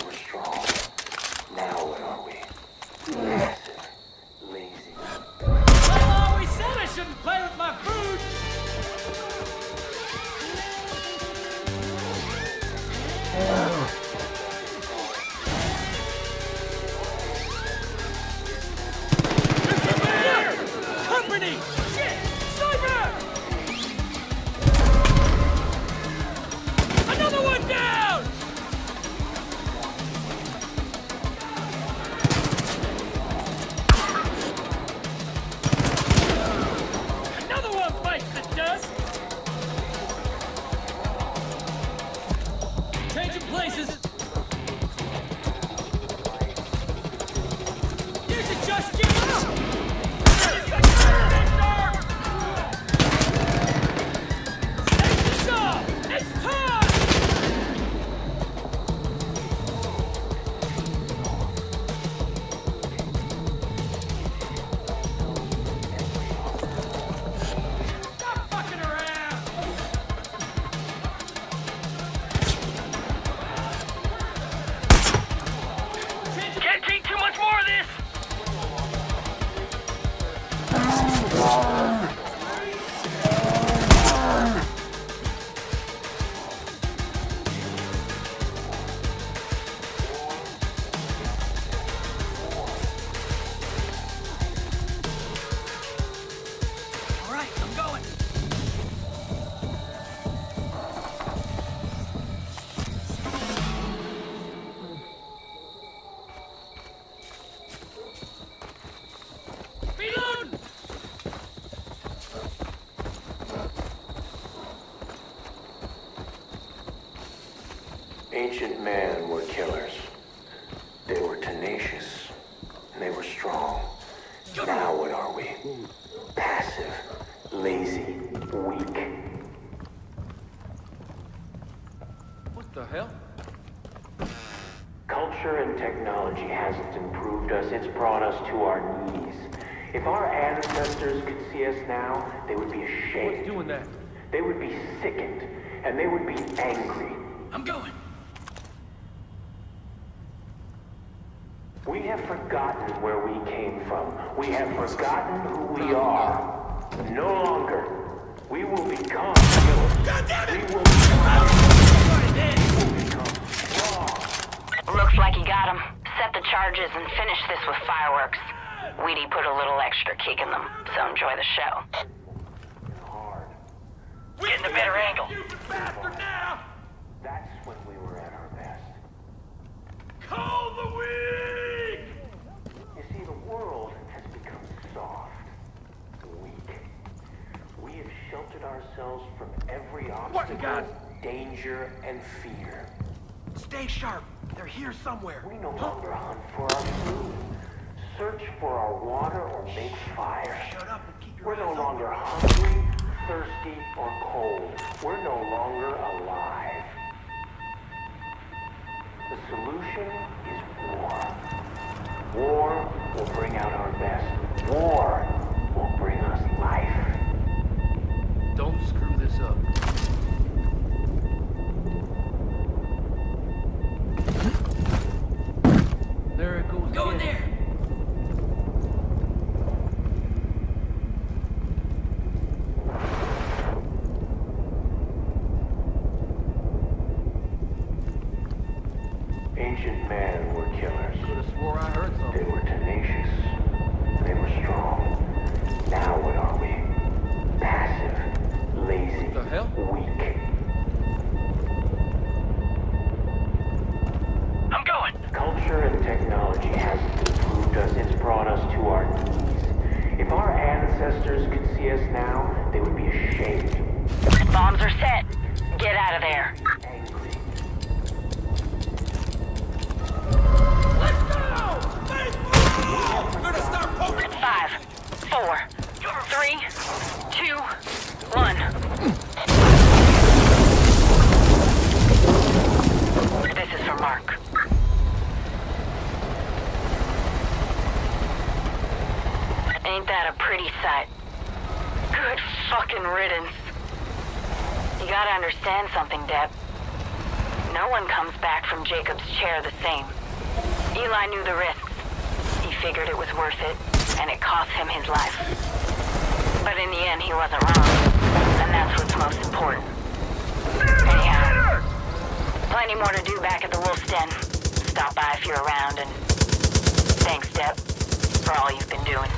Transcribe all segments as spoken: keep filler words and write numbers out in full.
were strong. Now what are we? Passive, lazy. I always said I shouldn't play with my food! Company! Shit! Sniper! Another one down! Another one bites the dust! Changing places! You should just give up! It's time! Stop fucking around! Can't take too much more of this! All right, I'm going. Reload! Ancient men were killers. They were tenacious. They were strong. Now what are we? Passive, lazy, weak. What the hell? Culture and technology hasn't improved us, it's brought us to our knees. If our ancestors could see us now, they would be ashamed. What's doing that? They would be sickened, and they would be angry. I'm going. We have forgotten where we came from. We have forgotten who we are. No longer. We will become killers. God damn it! We will become, Right we will become strong. Looks like you got him. Set the charges and finish this with fireworks. Weedy put a little extra kick in them, so enjoy the show. Hard. Getting a better angle. You bastard now! That's when we were at our best. Call the weak! You see, the world has become soft, weak. We have sheltered ourselves from every obstacle, God? danger, and fear. Stay sharp. They're here somewhere. We no longer hunt for our food, search for our water, or make fire. Shut up and keep your We're eyes no open. longer hungry, thirsty, or cold. We're no longer alive. The solution is war. War will bring out our best. War will bring us life. Don't screw this up. There it goes. Go in there. Ancient men were killers. Could have swore I heard They something. were tenacious. They were strong. Now what are we? Passive, lazy, What the hell? weak. I'm going. Culture and technology hasn't improved us, it's brought us to our knees. If our ancestors could see us now, they would be ashamed, Bombs are set. Get out of there. angry. Let's go! Let's move! We're gonna start poking. Five, four, three, two, one. This is for Mark. Ain't that a pretty sight? Good fucking riddance. You gotta understand something, Deb. No one comes back from Jacob's chair the same. Eli knew the risks. He figured it was worth it, and it cost him his life. But in the end, he wasn't wrong, and that's what's most important. Anyhow, plenty more to do back at the Wolf's Den. Stop by if you're around, and thanks, Deb, for all you've been doing.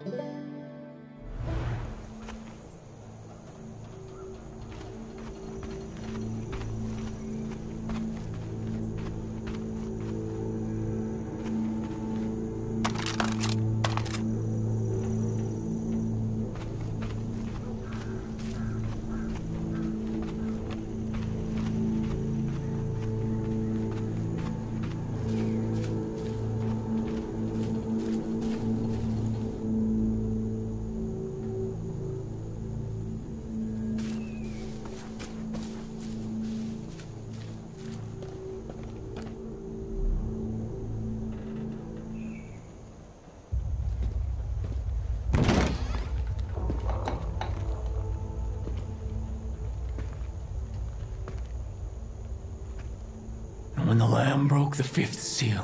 When the Lamb broke the fifth seal,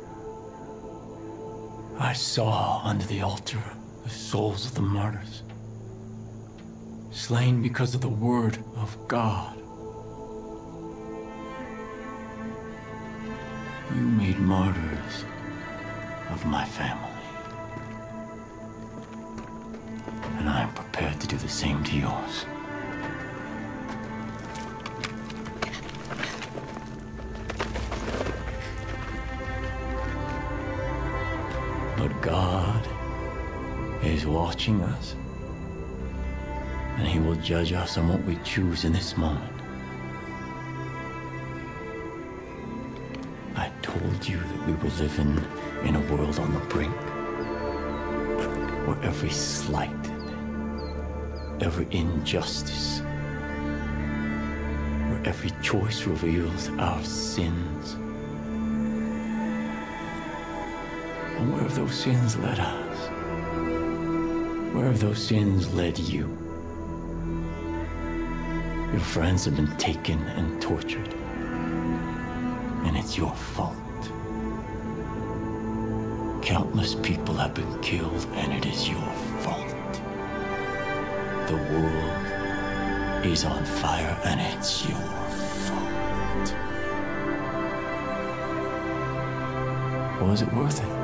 I saw under the altar the souls of the martyrs, slain because of the word of God. You made martyrs of my family, and I am prepared to do the same to yours. But God is watching us, and He will judge us on what we choose in this moment. I told you that we were living in a world on the brink, where every slight, every injustice, where every choice reveals our sins. And where have those sins led us? Where have those sins led you? Your friends have been taken and tortured, and it's your fault. Countless people have been killed, and it is your fault. The world is on fire, and it's your fault. Was it worth it?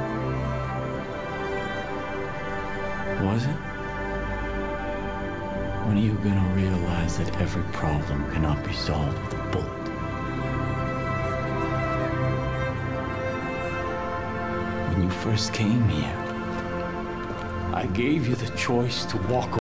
Was it? When are you gonna realize that every problem cannot be solved with a bullet? When you first came here, I gave you the choice to walk away.